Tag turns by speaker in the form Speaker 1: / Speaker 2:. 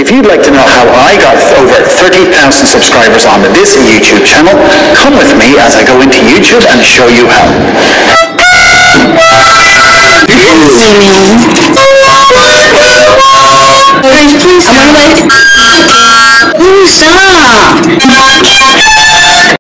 Speaker 1: If you'd like to know how I got over 30,000 subscribers on this YouTube channel, come with me as I go into YouTube and show you how.